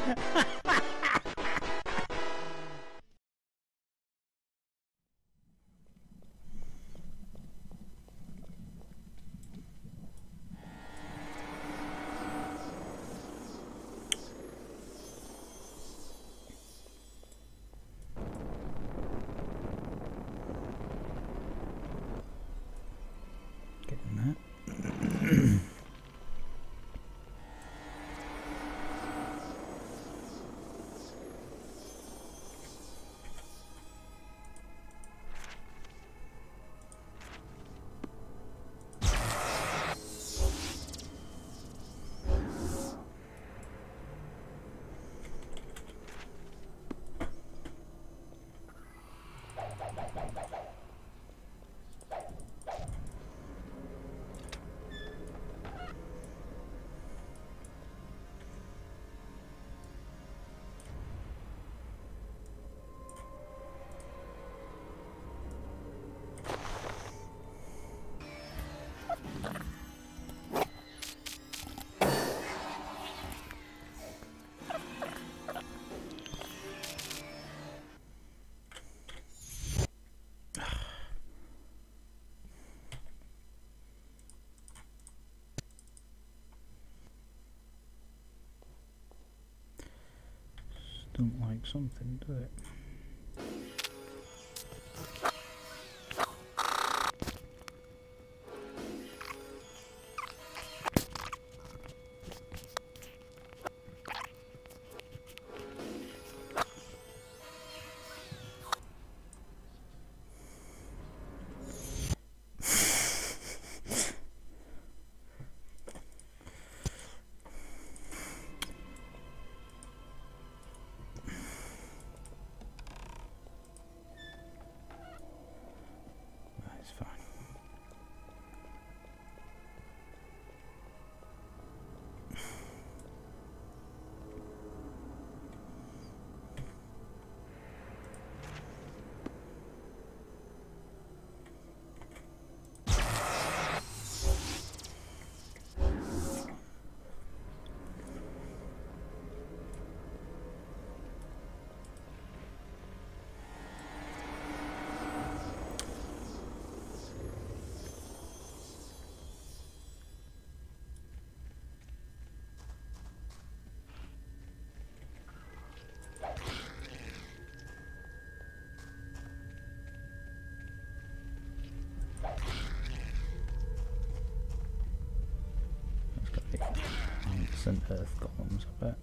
Don't like something, do it? And earth golems, I bet.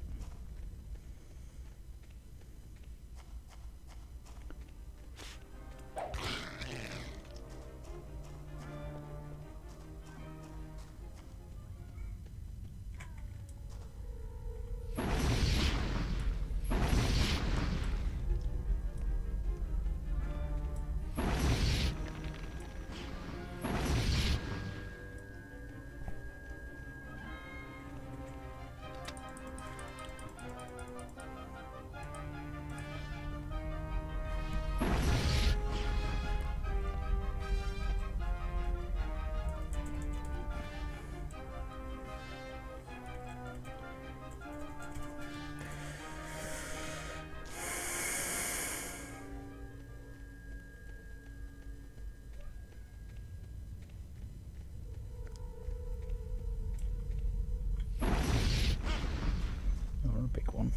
Big one.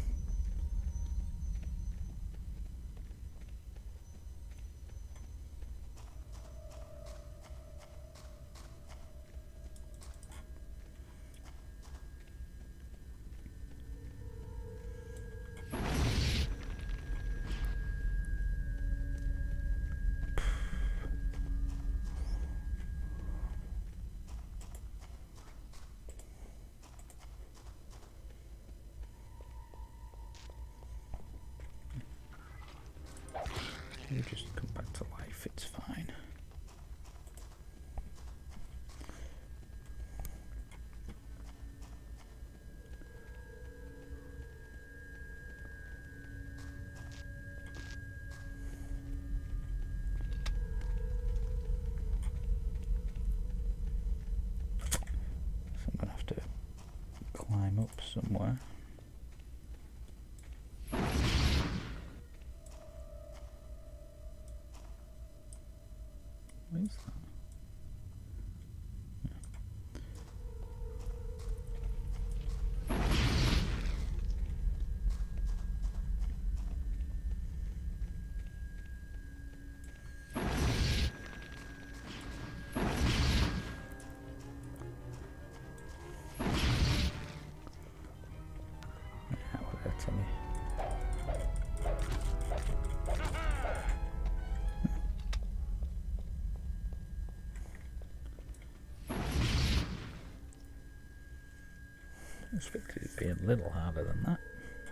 You just come back to life, it's fine. So I'm going to have to climb up somewhere. What is that? I expected it to be a little harder than that.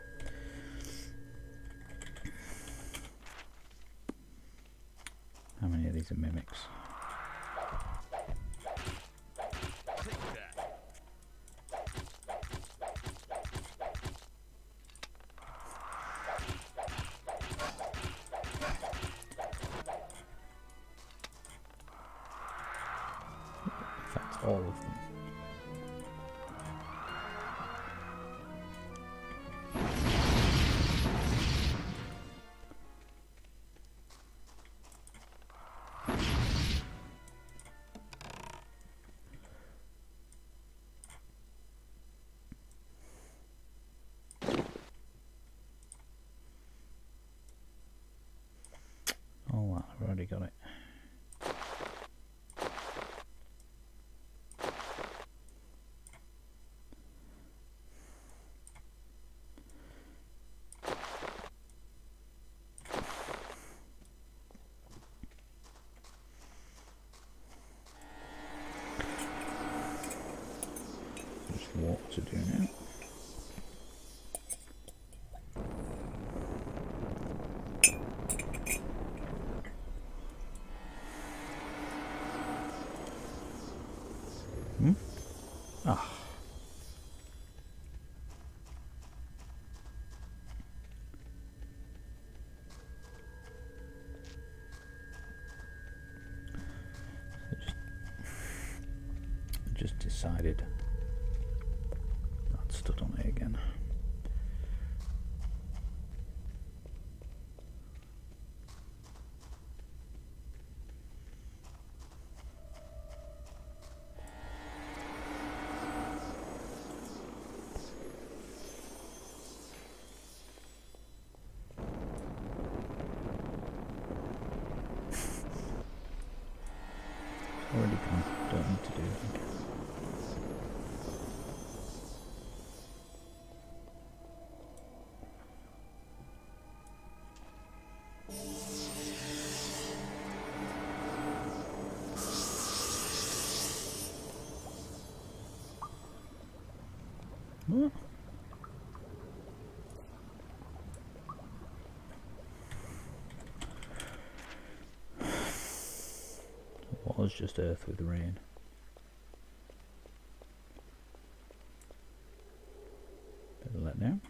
How many of these are mimics? In fact, all of them. All that, I've already got it. There's what to do now. Ah. Just decided I'd stood on it again. Already gone, don't need to do it again. What? Was just earth with rain. Better let down.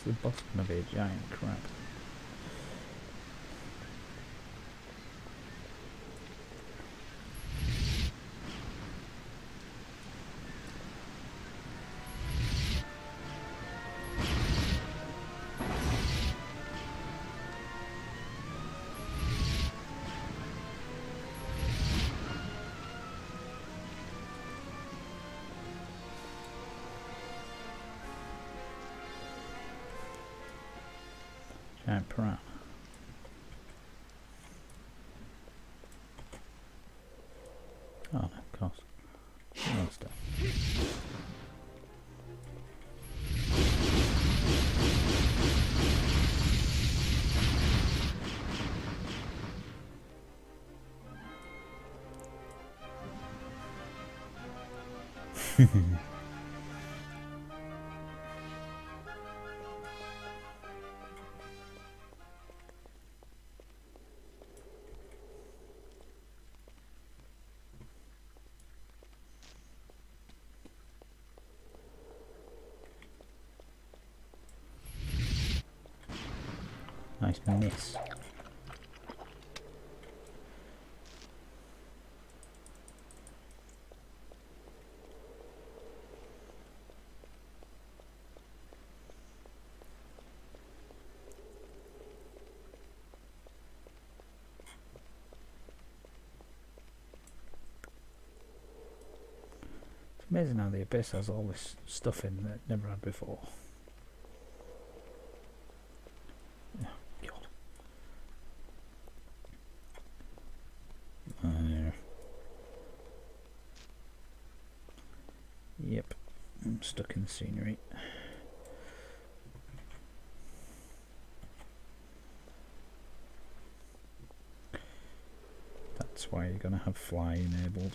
the boss going to be a giant crab? Giant piranha. Oh, no, of course. Monster. Nice miss. It's amazing how the Abyss has all this stuff in that it never had before. Yep, I'm stuck in the scenery. That's why you're gonna have fly enabled.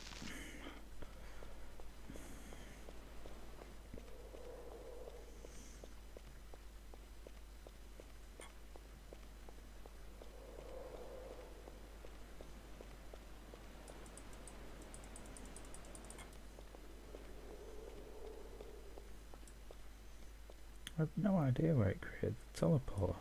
I have no idea where it created the teleport.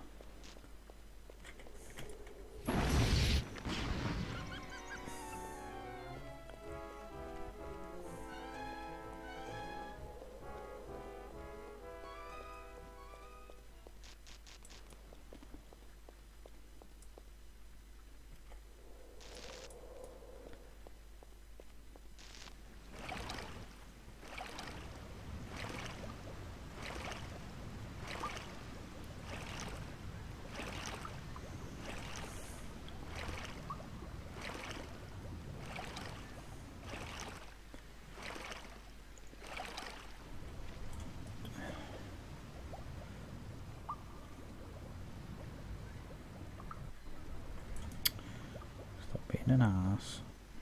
Being an ass.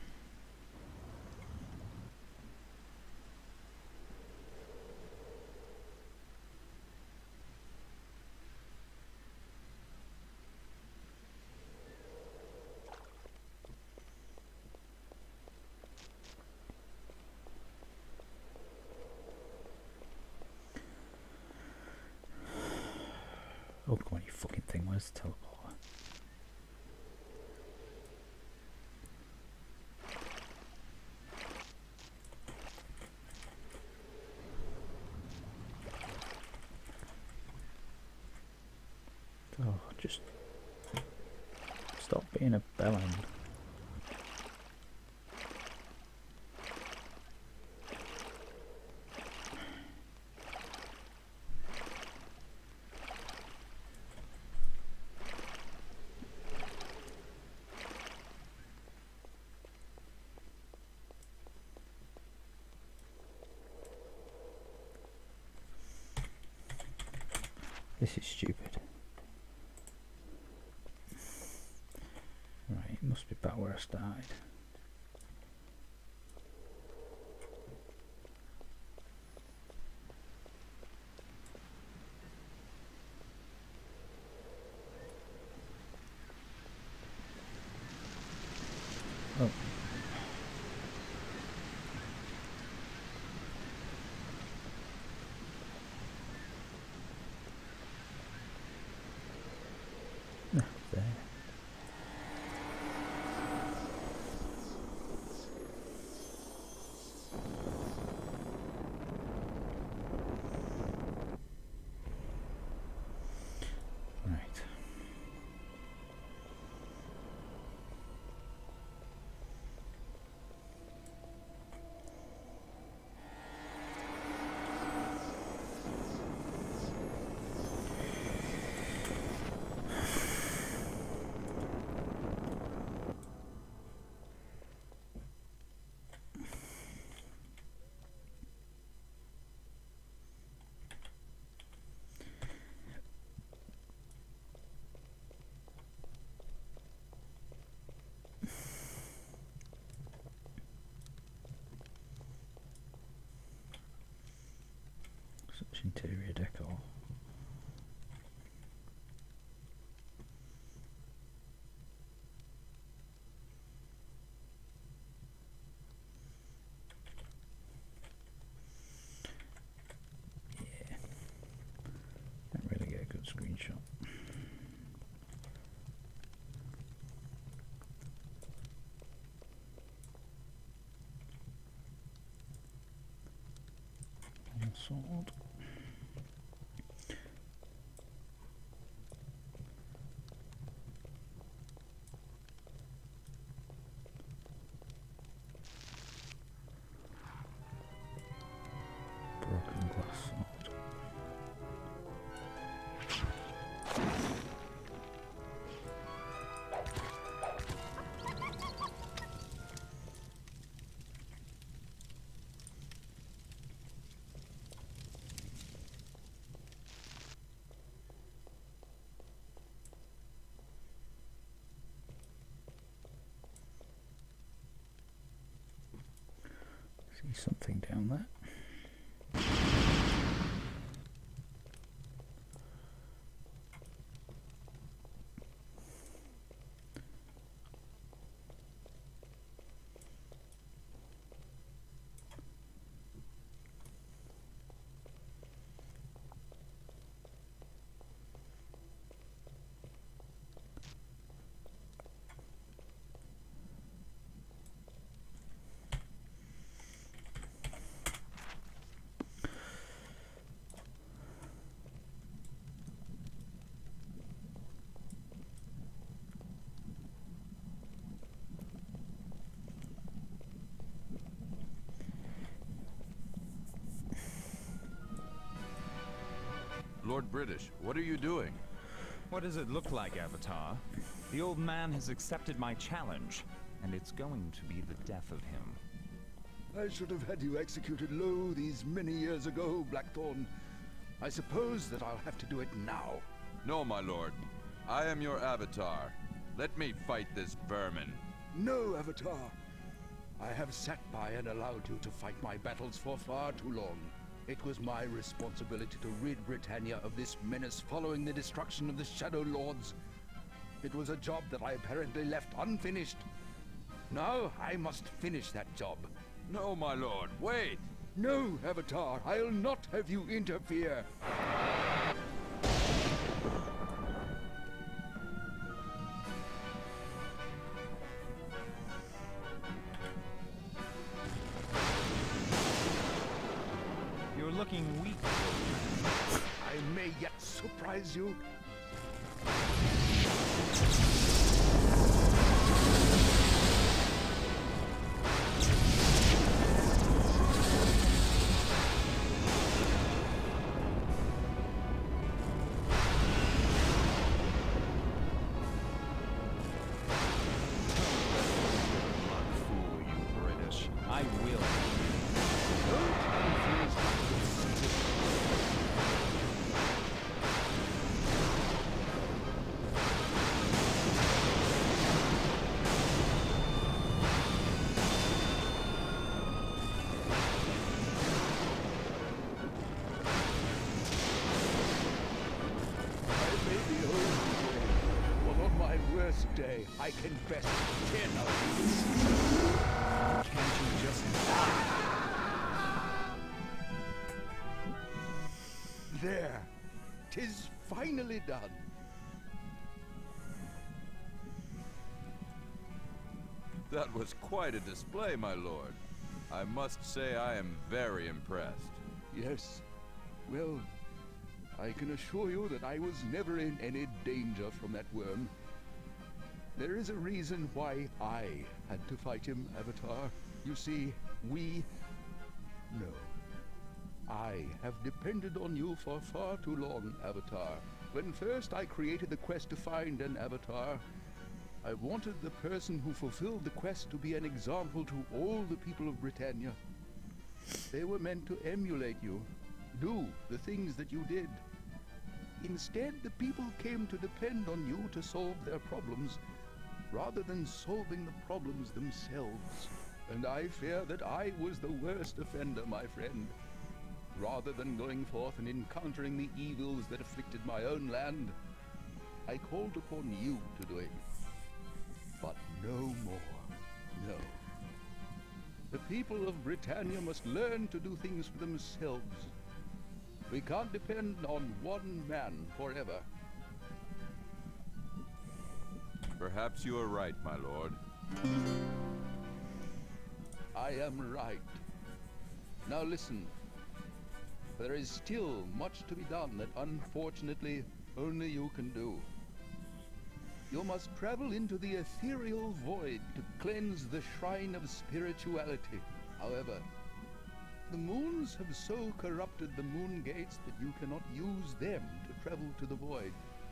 Oh, come on, you fucking thing. Where's the teleport? Oh, just stop being a bellend. This is stupid. Right, it must be back where I started. Oh. there. Right. Such interior decor. Yeah, can't really get a good screenshot. Sword. Broken glass sword. See something down there. Lord Bitish, what are you doing? What does it look like, Avatar? The old man has accepted my challenge, and it's going to be the death of him. I should have had you executed low these many years ago, Blackthorn. I suppose that I'll have to do it now. No, my lord. I am your avatar. Let me fight this vermin. No, Avatar. I have sat by and allowed you to fight my battles for far too long. It was my responsibility to rid Britannia of this menace following the destruction of the Shadow Lords. It was a job that I apparently left unfinished. Now I must finish that job. No, my lord, wait! No, Avatar, I'll not have you interfere. You're looking weak. I may yet surprise you. Day, I can best tear out this. Can't you just... There. 'Tis finally done. That was quite a display, my lord. I must say I am very impressed. Yes. Well, I can assure you that I was never in any danger from that worm. There is a reason why I had to fight him, Avatar. You see, I have depended on you for far too long, Avatar. When first I created the quest to find an Avatar, I wanted the person who fulfilled the quest to be an example to all the people of Britannia. They were meant to emulate you, do the things that you did. Instead, the people came to depend on you to solve their problems, rather than solving the problems themselves. And I fear that I was the worst offender, my friend. Rather than going forth and encountering the evils that afflicted my own land, I called upon you to do it. But no more. No. The people of Britannia must learn to do things for themselves. We can't depend on one man forever. Perhaps you are right, my lord. I am right. Now listen. There is still much to be done that unfortunately only you can do. You must travel into the ethereal void to cleanse the shrine of spirituality. However, the moons have so corrupted the moon gates that you cannot use them to travel to the void.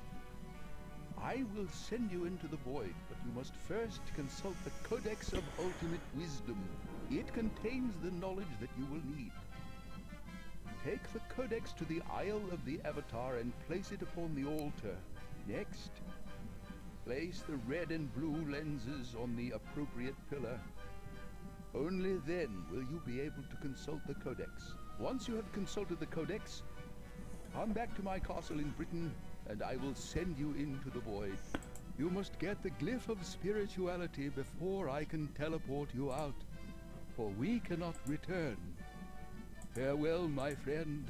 I will send you into the void, but you must first consult the Codex of Ultimate Wisdom. It contains the knowledge that you will need. Take the Codex to the Isle of the Avatar and place it upon the altar. Next, place the red and blue lenses on the appropriate pillar. Only then will you be able to consult the Codex. Once you have consulted the Codex, come back to my castle in Britain, and I will send you into the void. You must get the glyph of spirituality before I can teleport you out, for we cannot return. Farewell, my friend.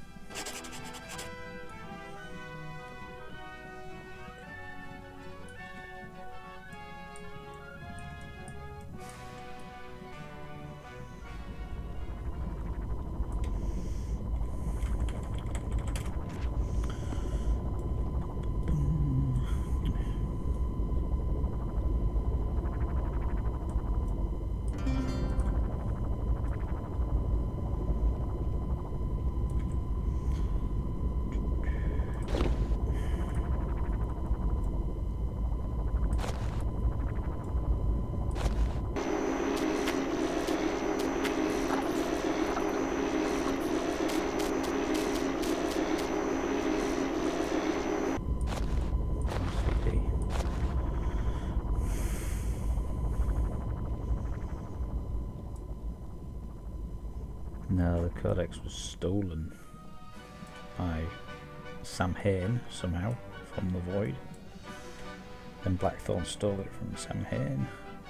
No, the Codex was stolen by Sam Hain somehow from the void. Then Blackthorn stole it from Sam Hain.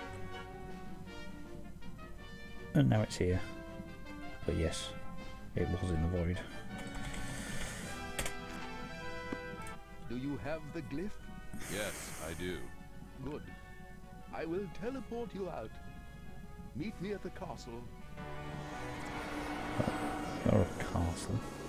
And now it's here. But yes, it was in the void. Do you have the glyph? Yes, I do. Good. I will teleport you out. Meet me at the castle. Or a castle.